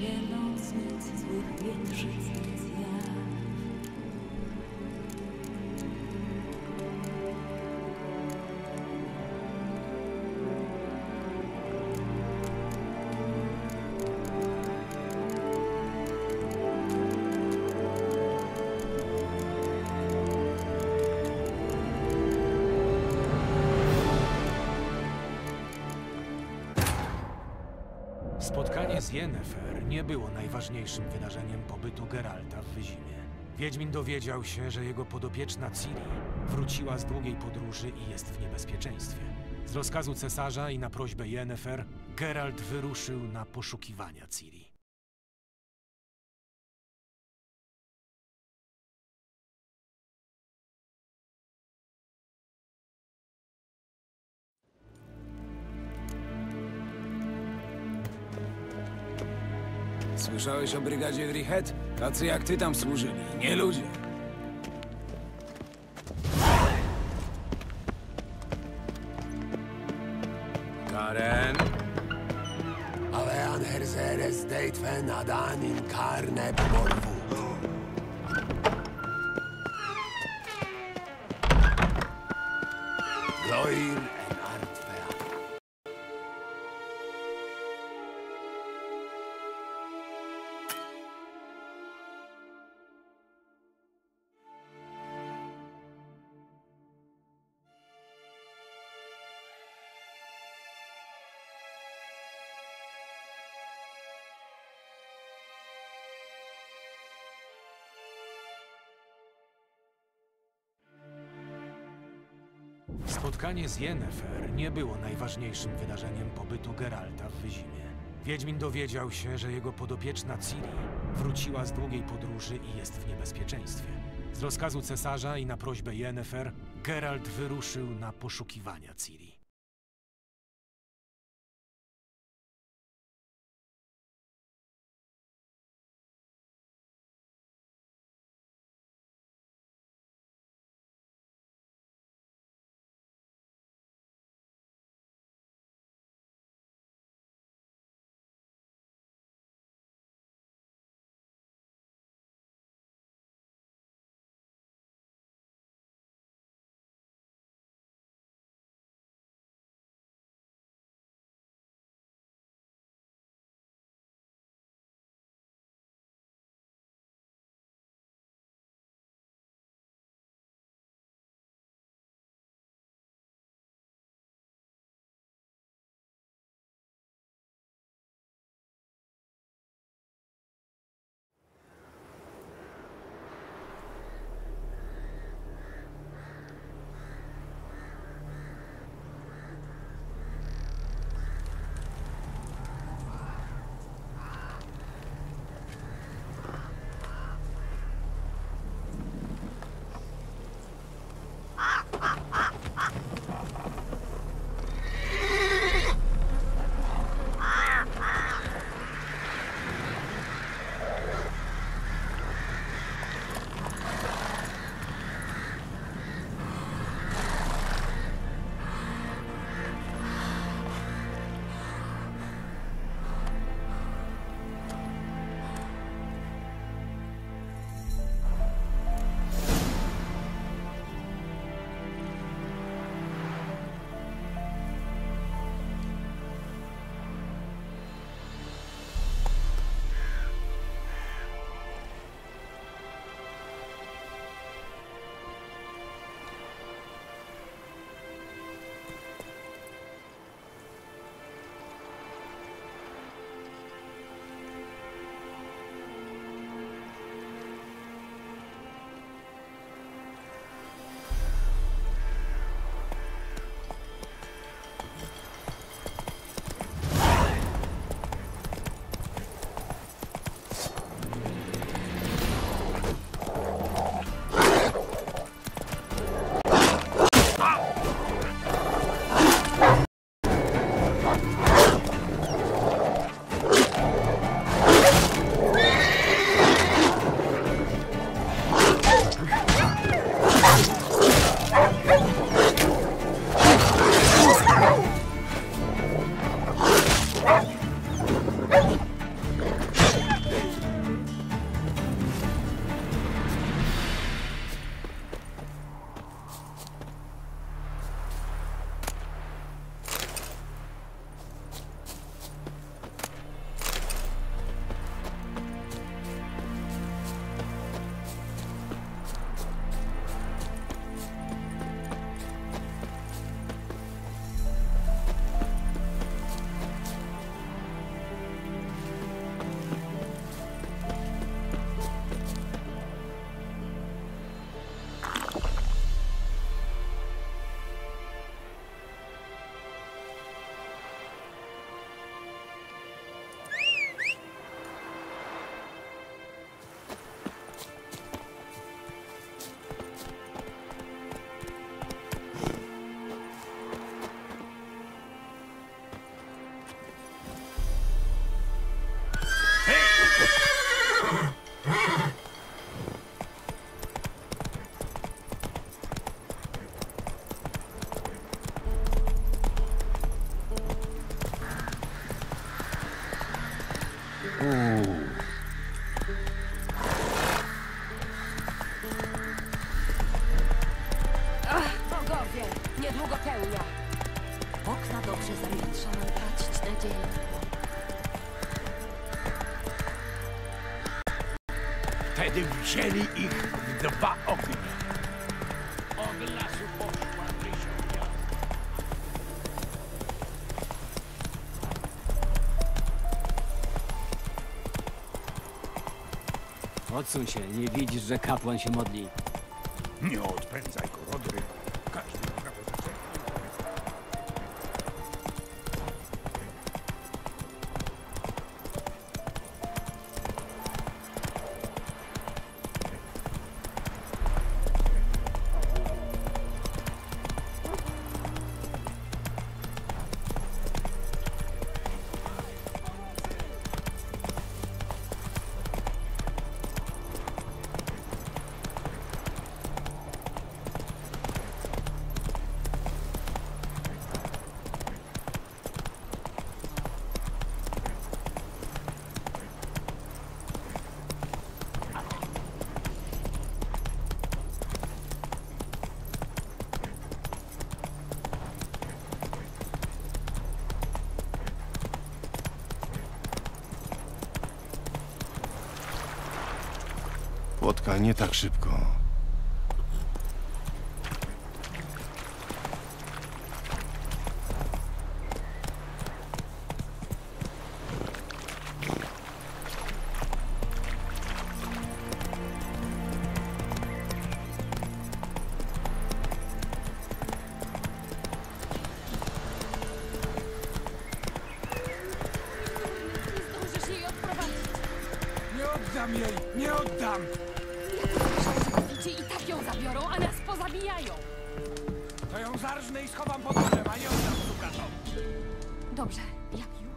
się nocnic, złych wietrzyc ja. Spotkanie z Yennefer nie było najważniejszym wydarzeniem pobytu Geralta w Wyzimie. Wiedźmin dowiedział się, że jego podopieczna Ciri wróciła z długiej podróży i jest w niebezpieczeństwie. Z rozkazu cesarza i na prośbę Yennefer, Geralt wyruszył na poszukiwania Ciri. Słyszałeś o brygadzie Wrihet? Tacy jak ty tam służyli, nie ludzie. Karen? Avean herzeres deitfen adanin carne morvu. Gloir en artvea. Spotkanie z Yennefer nie było najważniejszym wydarzeniem pobytu Geralta w Wyzimie. Wiedźmin dowiedział się, że jego podopieczna Ciri wróciła z długiej podróży i jest w niebezpieczeństwie. Z rozkazu cesarza i na prośbę Yennefer, Geralt wyruszył na poszukiwania Ciri. Bogowie, niedługo pełnia. Okna dobrze zamietrza, mam tracić nadzieję. Wtedy wzięli ich w 2 ognie. Od lasu poszła tysiąca. Odsuń się, nie widzisz, że kapłan się modli. Nie odpędzaj go, Rodryk. Każdy ma prawo zaczekać. Płotka, nie tak szybko. Nie zdążysz jej odprowadzić. Nie oddam jej! Nie oddam! Widzicie, i tak ją zabiorą, a nas pozabijają. To ją zarżnę i schowam pod drzewem, a nie oddam sukatom. Dobrze, jak już.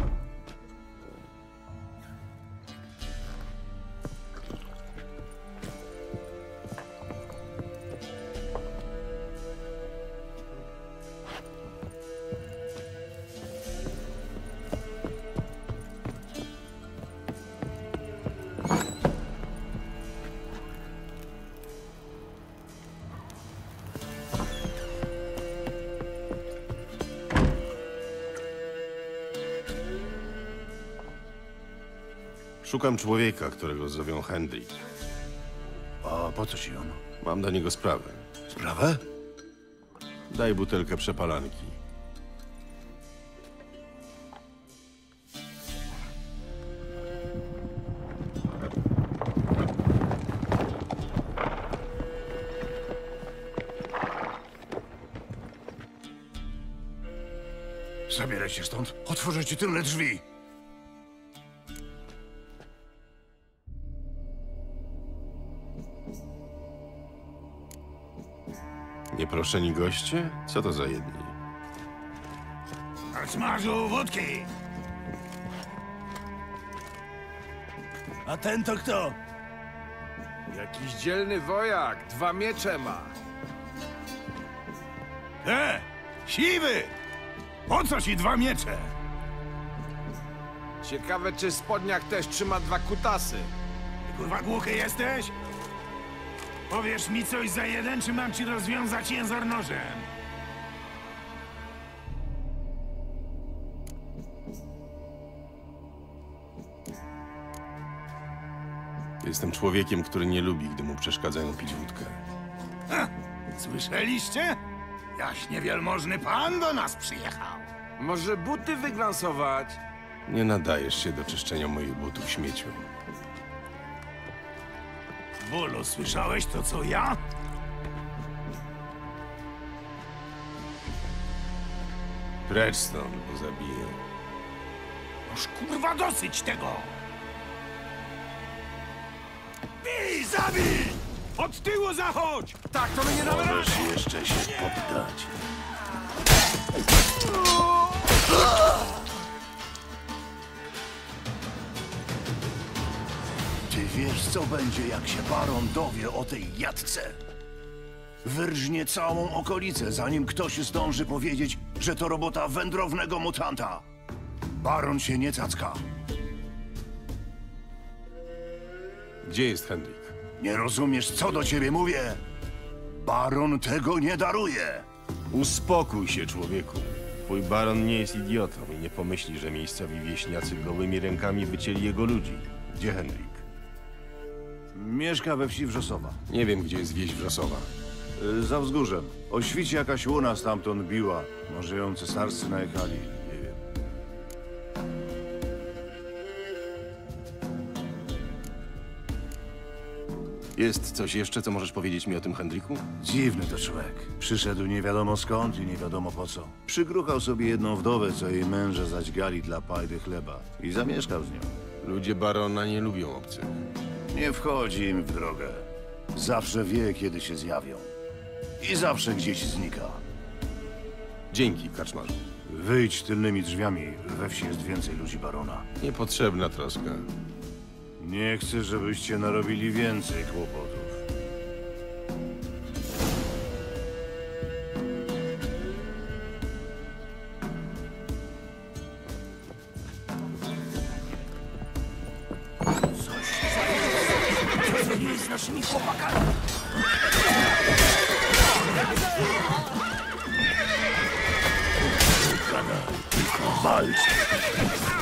Szukam człowieka, którego zowią Hendrik. A po co ci on? Mam do niego sprawę. Sprawę? Daj butelkę przepalanki. Zabieraj się stąd. Otworzę ci tylne drzwi. Nieproszeni goście? Co to za jedni? Smażu wódki! A ten to kto? Jakiś dzielny wojak, 2 miecze ma. Siwy! Po co ci 2 miecze? Ciekawe, czy spodniak też trzyma 2 kutasy. Ty kurwa głuchy jesteś? Powiesz mi coś za 1, czy mam ci rozwiązać język nożem? Jestem człowiekiem, który nie lubi, gdy mu przeszkadzają pić wódkę. Słyszeliście? Jaśnie wielmożny pan do nas przyjechał. Może buty wyglansować? Nie nadajesz się do czyszczenia moich butów, śmieciu. Bolo, słyszałeś to, co ja? Precz stąd, bo zabiję. Już kurwa dosyć tego! Bij, zabij! Od tyłu zachodź! Tak, to my nie damy rady! Możesz jeszcze się poddać. Ty wiesz, co będzie, jak się baron dowie o tej jatce? Wyrżnie całą okolicę, zanim ktoś zdąży powiedzieć, że to robota wędrownego mutanta. Baron się nie cacka. Gdzie jest Henryk? Nie rozumiesz, co do ciebie mówię? Baron tego nie daruje. Uspokój się, człowieku. Twój baron nie jest idiotą i nie pomyśli, że miejscowi wieśniacy gołymi rękami wycięli jego ludzi. Gdzie Henryk? Mieszka we wsi Wrzosowa. Nie wiem, gdzie jest wieś Wrzosowa. Za wzgórzem. O świcie jakaś łuna stamtąd biła. Może ją cesarscy najechali. Nie wiem. Jest coś jeszcze, co możesz powiedzieć mi o tym Henryku? Dziwny to człowiek. Przyszedł nie wiadomo skąd i nie wiadomo po co. Przygruchał sobie jedną wdowę, co jej męża zadźgali dla pajdy chleba. I zamieszkał z nią. Ludzie barona nie lubią obcych. Nie wchodzi im w drogę. Zawsze wie, kiedy się zjawią. I zawsze gdzieś znika. Dzięki, kaczmarzu. Wyjdź tylnymi drzwiami. We wsi jest więcej ludzi barona. Niepotrzebna troska. Nie chcę, żebyście narobili więcej kłopotów. Walcz!